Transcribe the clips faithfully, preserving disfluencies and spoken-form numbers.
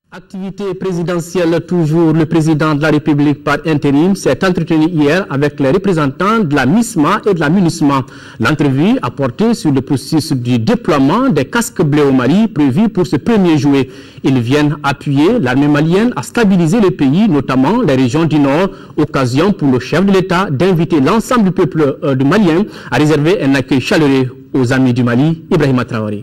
Activité présidentielle toujours, le président de la République par intérim s'est entretenu hier avec les représentants de la MISMA et de la MINUSMA. L'entrevue a porté sur le processus du déploiement des casques bleus au Mali prévu pour ce premier juillet. Ils viennent appuyer l'armée malienne à stabiliser le pays, notamment les régions du Nord, occasion pour le chef de l'État d'inviter l'ensemble du peuple euh, du Malien à réserver un accueil chaleureux aux amis du Mali. Ibrahima Traoré.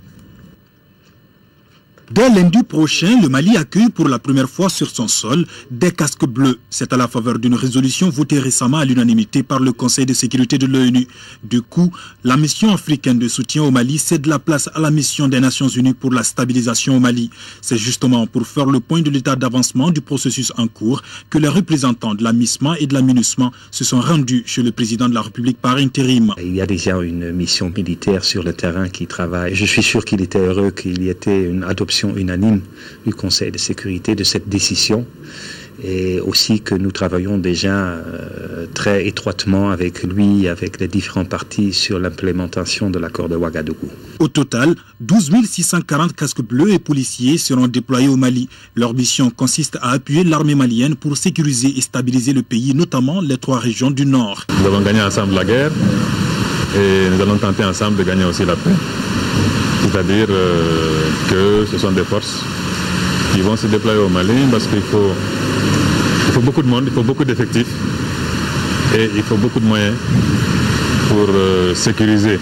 Dès lundi prochain, le Mali accueille pour la première fois sur son sol des casques bleus. C'est à la faveur d'une résolution votée récemment à l'unanimité par le Conseil de sécurité de l'ONU. Du coup, la mission africaine de soutien au Mali cède la place à la mission des Nations Unies pour la stabilisation au Mali. C'est justement pour faire le point de l'état d'avancement du processus en cours que les représentants de la MISMA et de la MINUSMA se sont rendus chez le président de la République par intérim. Il y a déjà une mission militaire sur le terrain qui travaille. Je suis sûr qu'il était heureux qu'il y ait une adoption unanime du Conseil de sécurité de cette décision et aussi que nous travaillons déjà euh, très étroitement avec lui, avec les différents partis sur l'implémentation de l'accord de Ouagadougou. Au total, douze mille six cent quarante casques bleus et policiers seront déployés au Mali. Leur mission consiste à appuyer l'armée malienne pour sécuriser et stabiliser le pays, notamment les trois régions du Nord. Nous avons gagné ensemble la guerre et nous allons tenter ensemble de gagner aussi la paix. C'est-à-dire euh, que ce sont des forces qui vont se déployer au Mali parce qu'il faut, il faut beaucoup de monde, il faut beaucoup d'effectifs et il faut beaucoup de moyens pour euh, sécuriser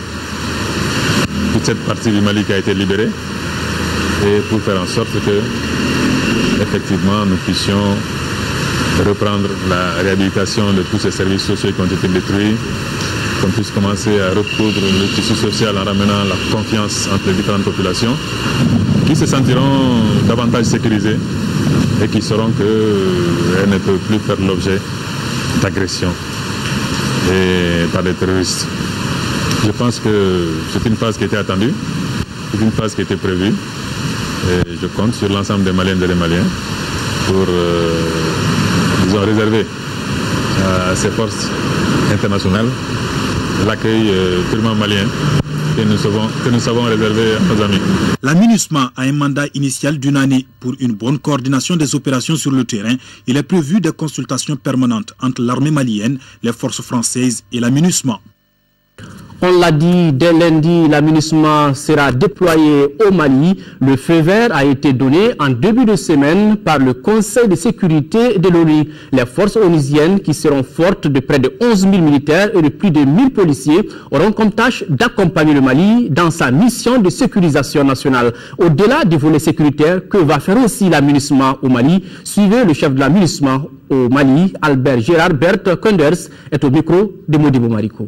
toute cette partie du Mali qui a été libérée et pour faire en sorte que effectivement nous puissions reprendre la réhabilitation de tous ces services sociaux qui ont été détruits, qu'on puisse commencer à recoudre le tissu social en ramenant la confiance entre les différentes populations qui se sentiront davantage sécurisées et qui sauront qu'elles ne peuvent plus faire l'objet d'agressions et par des terroristes. Je pense que c'est une phase qui était attendue, c'est une phase qui était prévue et je compte sur l'ensemble des Maliennes et des Maliens pour, euh, disons, réserver à ces forces internationales l'accueil euh, purement malien que nous, savons, que nous savons réserver à nos amis. La MINUSMA a un mandat initial d'une année pour une bonne coordination des opérations sur le terrain. Il est prévu des consultations permanentes entre l'armée malienne, les forces françaises et la MINUSMA. On l'a dit, dès lundi, la MINUSMA sera déployée au Mali. Le feu vert a été donné en début de semaine par le Conseil de sécurité de l'ONU. Les forces onusiennes, qui seront fortes de près de onze mille militaires et de plus de mille policiers, auront comme tâche d'accompagner le Mali dans sa mission de sécurisation nationale. Au-delà du volet sécuritaire, que va faire aussi la MINUSMA au Mali? Suivez le chef de la MINUSMA au Mali, Albert Gérard Bert Kunders, est au micro de Modibo Mariko.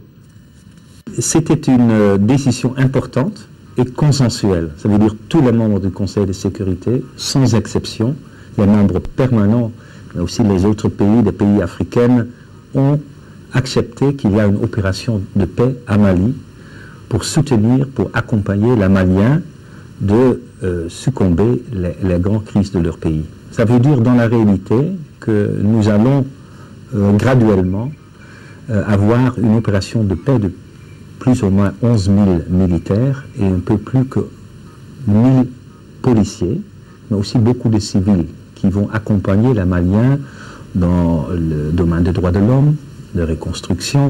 C'était une décision importante et consensuelle. Ça veut dire tous les membres du Conseil de sécurité, sans exception, les membres permanents, mais aussi les autres pays, les pays africains, ont accepté qu'il y a une opération de paix à Mali pour soutenir, pour accompagner les Maliens de euh, succomber les, les grandes crises de leur pays. Ça veut dire dans la réalité que nous allons euh, graduellement euh, avoir une opération de paix de plus ou moins onze mille militaires et un peu plus que mille policiers, mais aussi beaucoup de civils qui vont accompagner les Maliens dans le domaine des droits de l'homme, de reconstruction,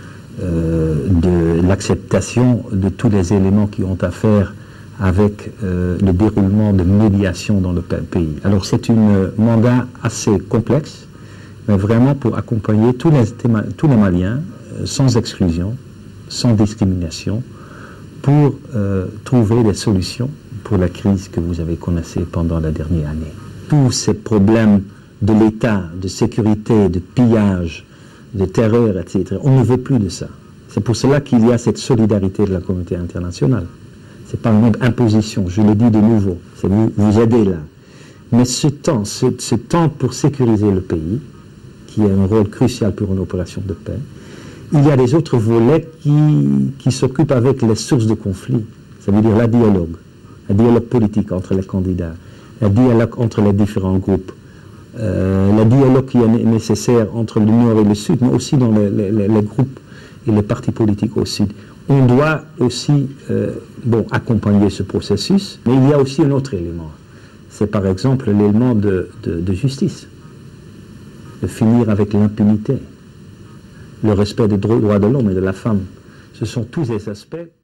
euh, de l'acceptation de tous les éléments qui ont à faire avec euh, le déroulement de médiation dans le pays. Alors c'est un mandat assez complexe, mais vraiment pour accompagner tous les, tous les Maliens, euh, sans exclusion, sans discrimination, pour euh, trouver des solutions pour la crise que vous avez connue pendant la dernière année. Tous ces problèmes de l'État, de sécurité, de pillage, de terreur, et cetera, on ne veut plus de ça. C'est pour cela qu'il y a cette solidarité de la communauté internationale. Ce n'est pas une imposition, je le dis de nouveau, c'est vous, vous aider là. Mais ce temps, ce, ce temps pour sécuriser le pays, qui a un rôle crucial pour une opération de paix, il y a des autres volets qui, qui s'occupent avec les sources de conflit. Ça veut dire la dialogue, le dialogue politique entre les candidats, le dialogue entre les différents groupes, euh, le dialogue qui est nécessaire entre le Nord et le Sud, mais aussi dans les, les, les groupes et les partis politiques au Sud. On doit aussi euh, bon, accompagner ce processus, mais il y a aussi un autre élément. c'est par exemple l'élément de, de, de justice, de finir avec l'impunité, le respect des droits de l'homme et de la femme. Ce sont tous ces aspects